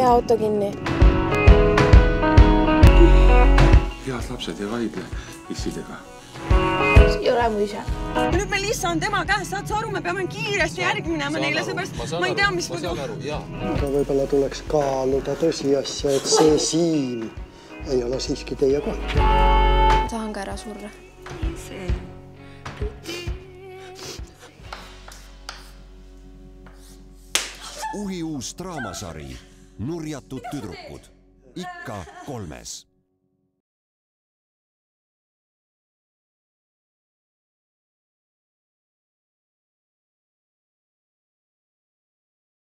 Aja auto kinni. Head lapsed ei vaidle issidega. Ei ole mu ise. Nüüd me lihtsalt on tema käest, saad sa aru, me peame kiiresti järgi minema neile, seepärast ma ei tea, mis muidu. Aga võib-olla tuleks kaaluda tõsiasja, et see Siim ei ole siiski teie koht. Ma tahan ka ära surra. Uhi uus draamasari Nurjatud tüdrukud. Ikka 3.